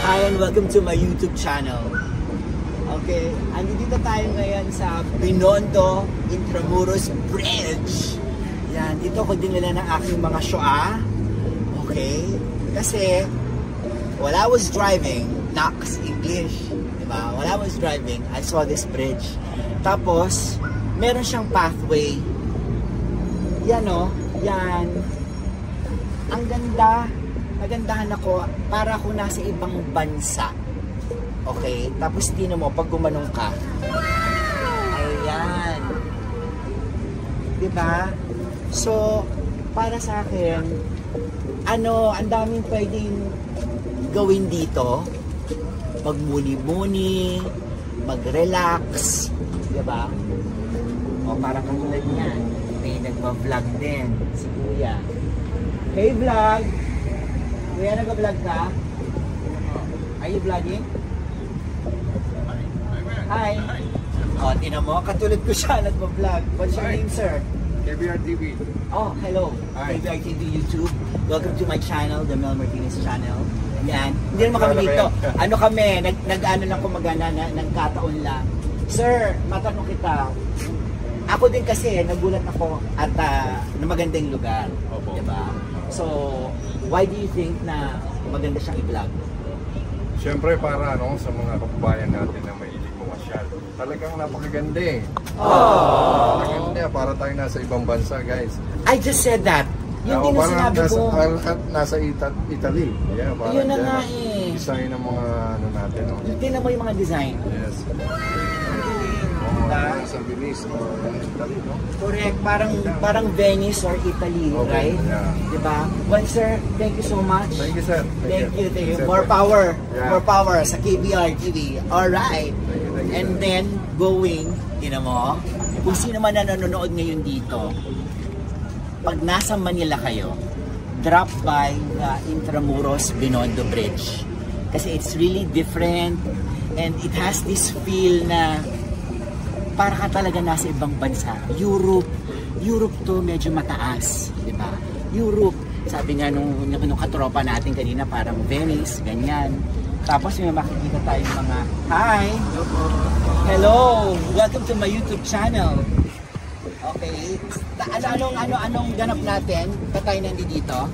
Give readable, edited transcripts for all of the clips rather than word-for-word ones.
Hi and welcome to my YouTube channel. Okay, andito tayo ngayon sa Binondo Intramuros Bridge. Yan, dito ko dinala ng aking mga shoa. Okay, kasi while I was driving, Nax English, diba? While I was driving, I saw this bridge. Tapos, meron siyang pathway. Yan o, yan. Ang ganda. Nagandahan ako para ako nasa ibang bansa. Okay? Tapos tino mo, pag gumanong ka. Ayan. Diba? So, para sa akin, ang daming pwedeng gawin dito. Magmuni-muni, mag-relax. Diba? O, para katulad niyan. May nagpa-vlog din. Si Kuya. Hey, vlog! Kuya, nag-vlog ka? Are you vlogging? Hi! O, tinan mo, katulad ko siya nag-vlog. What's your name, sir? KBR TV. Oh, hello. KBR TV YouTube. Welcome to my channel, the Mel Martinez channel. Yan. Hindi naman kami dito. Ano kami, nag-ano lang kumagana, nagkataon lang. Sir, matanong kita. Ako din kasi, nagulat ako at na magandang lugar. Opo. Diba? So, why do you think na maganda siyang i-vlog? Siyempre para sa mga kababayan natin na mahilig mamasyal. Talagang napakaganda eh. Napakaganda para tayo nasa ibang bansa, guys. I just said that. Yun din ang sinabi ko. Nasa Italy. Yeah, yun na nga eh. Design ng mga natin. Tingnan mo yung mga design. Yes. Sa Venice or Italy, no? Correct, parang Venice or Italy, okay, right? Yeah. Diba? Well, sir, thank you so much. Thank you, sir. Thank you. More power. Yeah. More power sa KBR TV. Alright. Thank you, And then, going, mo, kung sino man na nanonood ngayon dito, pag nasa Manila kayo, drop by the Intramuros Binondo Bridge. Kasi it's really different and it has this feel na para ka talaga nasa ibang bansa. Europe to medyo mataas, di ba? Europe, sabi nga nung katropa natin kanina, parang Venice, ganyan. Tapos may makikita tayong mga, hi! Hello! Welcome to my YouTube channel. Okay. Anong ganap natin? Patay nandito?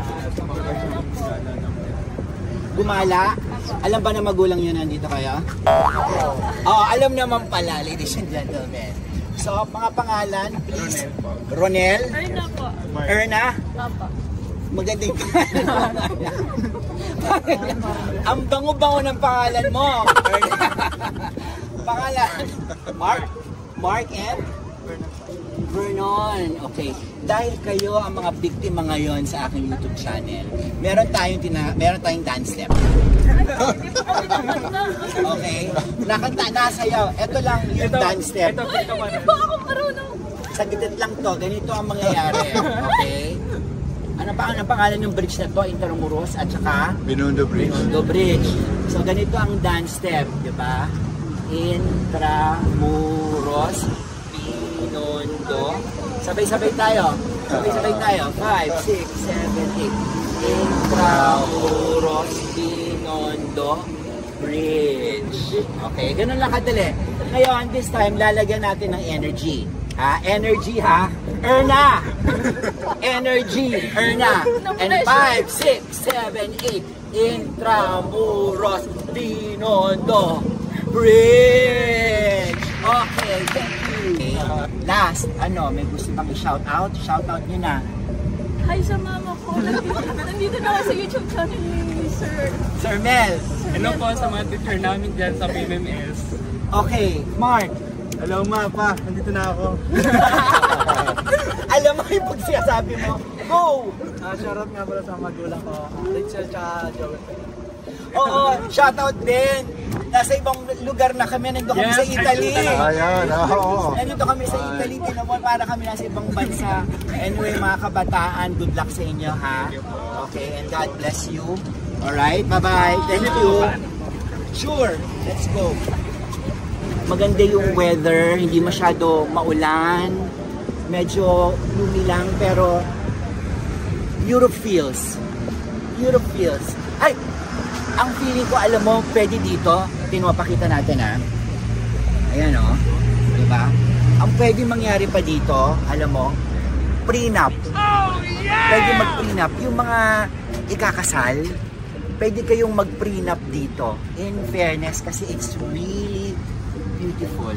Gumala? Alam ba na magulang yun nandito kayo? Oh, alam naman pala, ladies and gentlemen. So, mga pangalan, please. Ronel? Erna po. Erna? Papa. Magandang ang bango-bango ng pangalan mo. Erna. Pangalan? Mark and? Vernon. Okay. Dahil kayo ang mga biktima ngayon sa aking YouTube channel, meron tayong dance step. Okay? Nasayaw. Ito lang yung dance step. Hindi po ako marunong. Saglit lang to. Ganito ang mangyayari. Okay? Ano ang pangalan ng bridge na to? Intramuros at saka? Binondo Bridge. Binondo Bridge. So ganito ang dance step. Diba? Intramuros, Binondo. Sabay-sabay tayo. 5, 6, 7, 8. Intramuros, Binondo Bridge. Okay, ganun lang kadali. Ngayon, this time, lalagyan natin ng energy. Energy ha? Erna! Energy! Erna! And 5, 6, 7, 8. Intramuros, Binondo Bridge! Okay, thank you. Last, may gusto bang i-shout out? Shout out nyo na. Hi sa mama ko. Nandito na ako sa YouTube channel ni Sir Mel. Hello po sa mga teacher namin dyan sa PMMS. Okay, Mark. Hello ma, pa. Nandito na ako. Alam mo yung pag sinasabi mo, go! Shoutout nga pala sa magulang ko, Rachel tsaka Joel. Oo, shoutout din. Nasa ibang lugar na kami, nandito kami sa Italy. Ayan, oo. Nandito kami sa Italy, tinamon para kami nasa ibang bansa. Anyway, mga kabataan, good luck sa inyo ha. Okay, and God bless you. Alright, bye-bye. Thank you. Sure, let's go. Maganda yung weather, hindi masyado maulan. Medyo gloomy lang, pero Europe feels. Ay! Ang feeling ko, alam mo, pwede dito, pinapakita natin ha. Ayan o, diba? Ang pwede mangyari pa dito, alam mo, prenup. Pwede mag-prenup. Yung mga ikakasal, pwede kayong mag-prenup dito. In fairness, kasi it's really beautiful.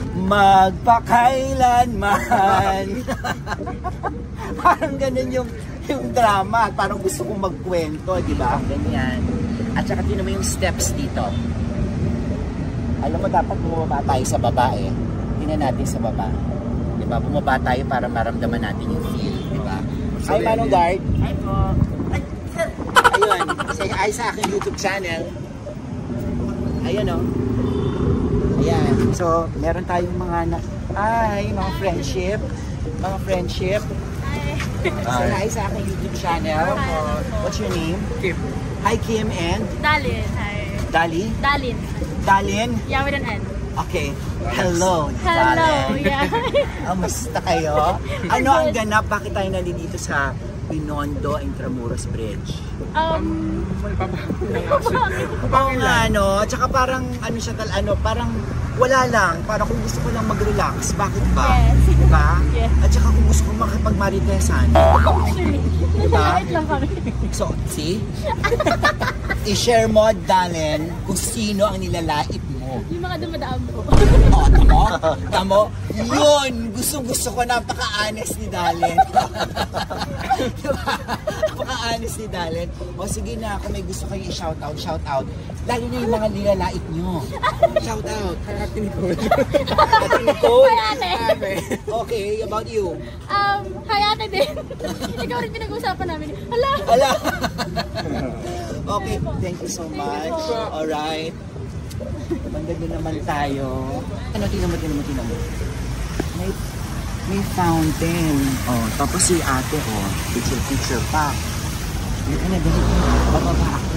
Magpakailanman. Parang ganun yung drama. Parang gusto kong magkwento, di ba? Ganyan. At saka tinan mo yung steps dito. Alam mo, dapat bumaba tayo sa baba eh. Tingnan natin sa baba. Di ba? Bumaba tayo para maramdaman natin yung feel, di ba? Hi, Manong Guard. Hi po. Ayun, say hi sa aking YouTube channel. Ayun o. Ayan. So, meron tayong mga mga friendship. Mga friendship. Say hi sa aking YouTube channel. What's your name? Kim. Hi, Kim and? Dalin. Hi. Dali? Dalin. Dalin? Yeah, with an N. Okay. Hello, Hello. Dalin. Yeah. Kamusta kayo? Ano ang ganap? Bakit tayo nandito sa Binondo Intramuros Bridge? May Oo nga, no? Tsaka parang, ano siya, parang wala lang. Parang kung gusto ko lang mag-relax, bakit ba? Yes. Diba? Yes. At saka kung gusto ko makipag-maritesan. Diba? Wait lang kami. So, see? I-share mo, Dalen, kung sino ang nilalait mo. Yung mga dumadaan po. Oh, tamo? Yun! Gusto ko, napaka-honest ni Dalen. Diba? Napaka-honest ni Dalen. O sige na, kung may gusto kayo i-shoutout, shoutout. Lalo na yung mga nilalait nyo. Shoutout. Ate Nicole. Ate Nicole. Hi, ate. Okay, about you. Hi, ate din. Ikaw rin pinag-uusapan namin. Hala. Hala. Okay, thank you so much. Alright. Banda din naman tayo. Ano, tinan mo. May fountain. Oh, tapos si ate, oh. Picture pa. Ano na, dali. Bababa ako.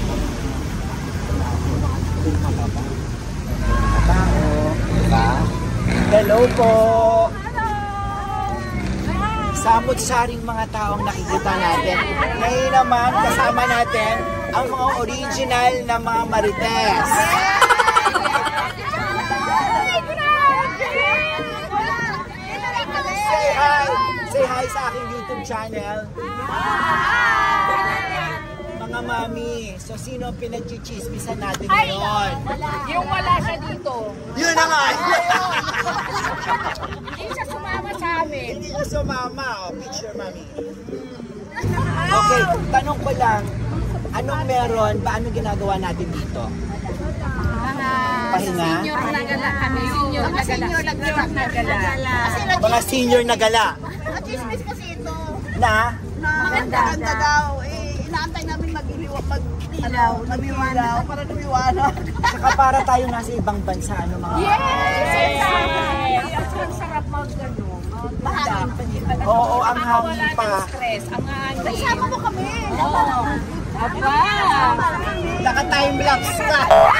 Bababa ako. Diba? Hello po. Samot-saring mga taong nakikita natin. Ngayon naman, kasama natin ang mga original na mga Marites. Say hi sa aking YouTube channel. Mga mami, so sino ang pinag-chichismisan natin ngayon? Yung wala siya dito. Yun na nga! Hindi siya sumama sa amin. Hindi ka sumama. Oh, picture, mami. Okay, tanong ko lang, anong meron? Paano ginagawa natin dito? Pahinga? Senior na gala kami. Senior na gala. Mga senior na gala. Chismis kasi ito. Na? Maganda daw. Inaantay namin mag-ilaw para lumiwanag. Saka para tayo nasa ibang bansa, ano mga... Yes! Ang sarap mag-ano. Bahagin pa niya. Oo, ang hangin pa. Stress. Ang hangin. Sama mo kami. Aba! Naka-time-lapse ka.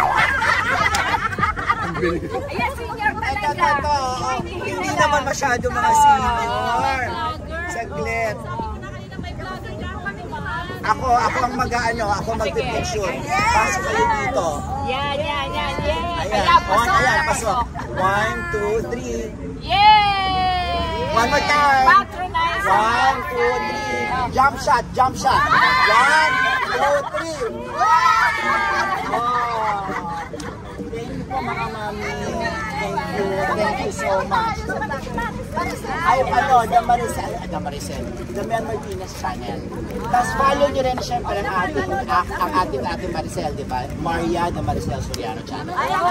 Ayan, senior talaga. Ito. Hindi naman masyado mga senior. Saglit. Ako ang mag-ano, ako mag-picture. Pasok kayo dito. Yan. Ayan, pasok. 1, 2, 3. Yay! One more time. Patronize. 1, 2, 3. Jump shot. 1, 2, 3. Oh. Thank you po mga mami. Thank you so much. Ay, The Maricel. The Mel Martinez channel. Tapos follow nyo rin siyempre ang ating Maricel, di ba? Maria The Maricel Soriano channel.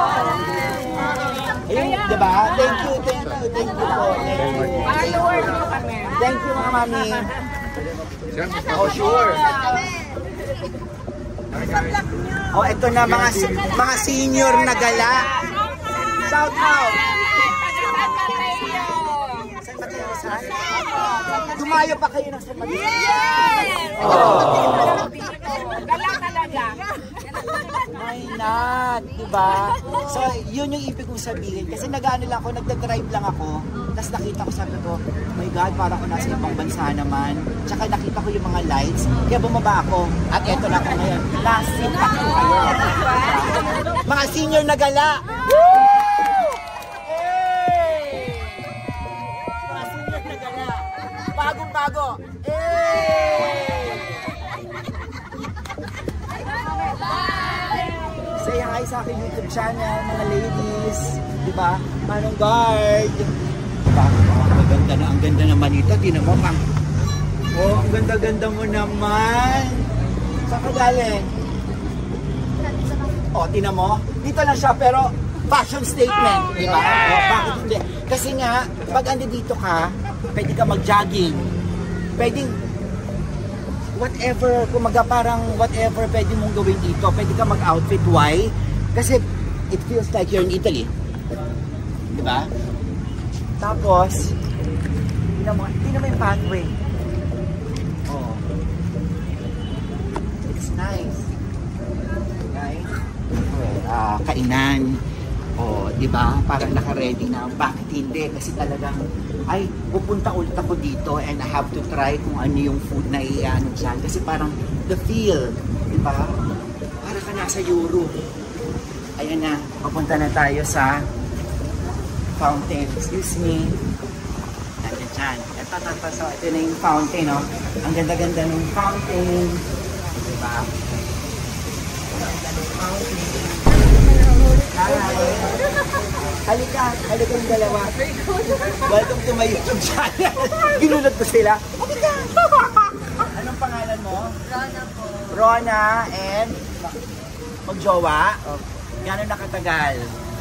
Ayun, di ba? Thank you po. Thank you mga mami. Oh, sure. Oh, ito na mga senior na gala. Shout out. San Mateo Rizal? Dumayo pa kayo ng San Mateo Rizal? Gala talaga. why not? Diba? So, yun yung ibig kong sabihin. Kasi nag-ano lang ako, nagda-drive lang ako. Tapos nakita ko, sabi ko, oh my God, parang ako nasa ibang bansa naman. Tsaka nakita ko yung mga lights. Kaya bumaba ako. At eto na ako ngayon. Nasit ako kayo. Mga senior na gala. Woo! Hey! Mga senior na gala. Bagong-bago. Hey! Say hi sa aking YouTube channel, mga ladies. Diba? Manong guard. Diba? Ang ganda naman ito. Tinan mo, pang. Oh, ang ganda-ganda mo naman. Saan ka galing? Oh, tinan mo. Dito lang siya, pero fashion statement. Diba? Oh, bakit hindi? Kasi nga, pag andi dito ka, pwede ka mag-jogging. Pwedeng whatever, kumaga parang whatever pwede mong gawin dito. Pwede ka mag-outfit. Why? Kasi it feels like you're in Italy. Diba? Tapos, tingnan mo yung pathway. Oh. It's nice. Nice. Kainan. Oh, diba? Parang naka-ready na. Bakit hindi? Kasi talagang ay, pupunta ulit ako dito and I have to try kung ano yung food na iano dyan. Kasi parang the feel, di ba? Para ka nasa Europe. Ayan na, papunta na tayo sa fountain. Excuse me. Nandiyan dyan. Ito na yung fountain, no? Ang ganda-ganda ng fountain. Di ba? Ang ganda ng fountain. Hi! Halika yung dalawa. Welcome to my YouTube channel. Ginulat ko sila. Halika! Anong pangalan mo? Rona po. Rona and magjowa? Gano'n nakatagal?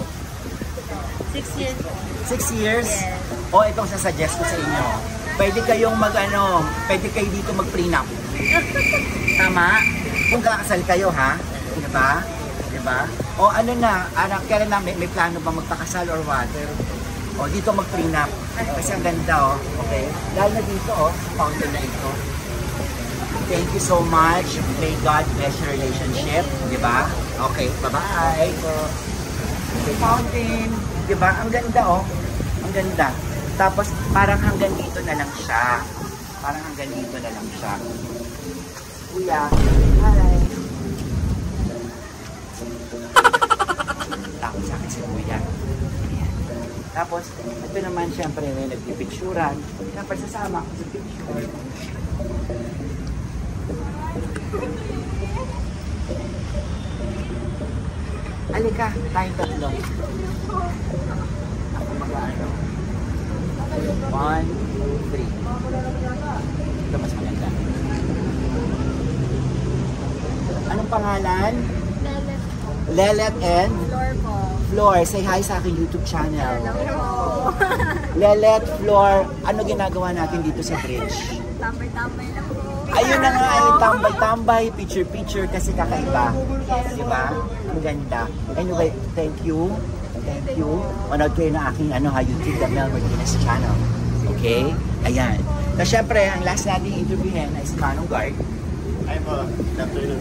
6 years po. 6 years? Yes. O itong sasuggest ko sa inyo. Pwede kayong pwede kayo dito mag-prenup. Tama? Kung kakasal kayo, ha? Diba? Diba? O ano na, kailan na may plano ba magpakasal or what? O dito mag-prenup. Kasi ang ganda, okay? Dahil na dito, fountain na ito. Thank you so much. May God bless your relationship. Diba? Okay, bye-bye. Okay, fountain. Diba? Ang ganda, Ang ganda. Tapos, parang hanggang dito na lang siya. Kuya, hi. Takot sa akin si Kuya. Ayan. Tapos, ito naman syempre may nagpipicturan. Siyempre sasama ako sa picture. Halika, tayong tatlo. Ako mag-ano. 1, 2, 3. Ito mas maganda. Anong pangalan? Lelet and? Floor po. Floor. Say hi sa aking YouTube channel. Hello po. Lelet, Floor. Ano ginagawa natin dito sa bridge? Tambay-tambay lang po. Ayun na nga, tambay-tambay, picture-picture kasi kakaiba. Diba? Ang ganda. Anyway, thank you. Thank you. Manood kayo na aking YouTube, The Mel Martinez channel. Okay? Ayan. Na syempre, ang last nating interviewin ay si Manong Guard. Ay po, afternoon.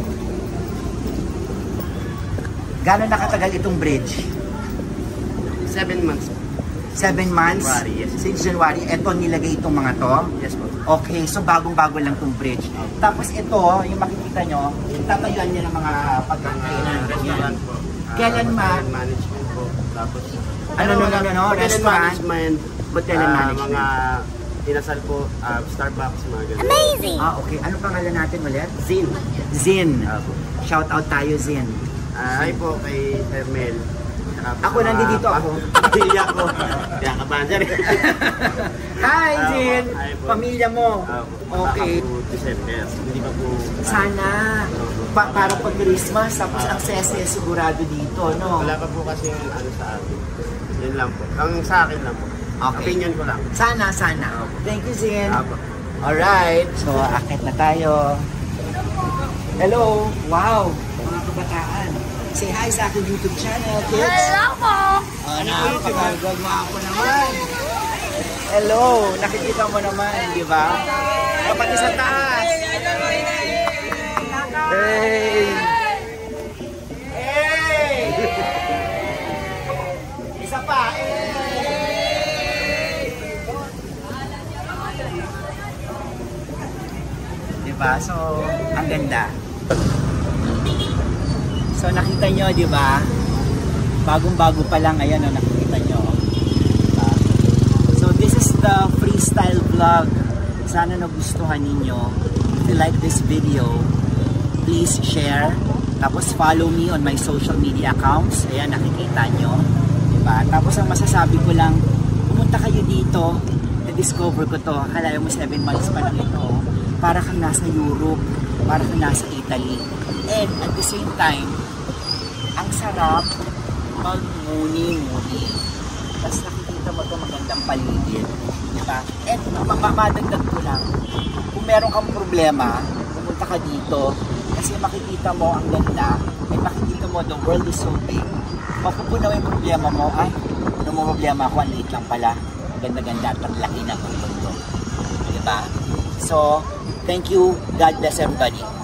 Gano'n nakatagal itong bridge? 7 months. 7 months? January, yes. Since January, eto nilagay itong mga to? Yes po. Okay, so bagong-bago lang itong bridge. Tapos ito, yung makikita nyo, tatayuan niya ng mga pagkakainan. Restaurant po. Kailan Hotel management po. Tapos, Ano, hotel restaurant? management. Hotel and management. Mga inasal po, Starbucks, mga ganun. Amazing! Okay. Ano pangalan natin ulit? Zin. Zin. Po. Shout out tayo, Zin. Hi po kay Hermel. Ako nandito ako. Pamilya ko. Kaya kabansa rin. Hi, Zin! Hi po. Pamilya mo. Okay. Po, December. Hindi pa po. Sana. Para pag Christmas, tapos ang sese sigurado dito, no? Wala pa po kasi sa akin. Yun lang po. Ang sa akin lang po. Okay. Opinion ko lang. Sana. Thank you, Zin. Apo. Alright. So, akit na tayo. Hello. Wow. Mga kabataan. Say hi sa aking YouTube channel, kids. Hello po! Napakagagawa ko naman. Hello. Nakikita mo naman, di ba? Kapati sa taas. Hey. ganda. So nakita nyo, di ba? Bagong-bago pa lang, ayan o, nakikita nyo. Diba? So this is the freestyle vlog. Sana nagustuhan ninyo. If you like this video, please share. Tapos follow me on my social media accounts. Ayan, nakikita nyo. Diba? Tapos ang masasabi ko lang, pumunta kayo dito. Na-discover ko to. Akala mo 7 months pa lang ito. Para kang nasa Europe. Para kang nasa Italy. And at the same time, ang sarap magmuni-muni. Tapos nakikita mo ito magandang paligid. Diba? And madagdag ko lang, kung meron kang problema, pumunta ka dito kasi makikita mo ang ganda at makikita mo the world is so big. Mapupunaw yung problema mo, ay, ano mo problema ako, ang liit lang pala. Ang ganda-ganda at ang laki ng mundo. Diba? So, thank you. God bless everybody.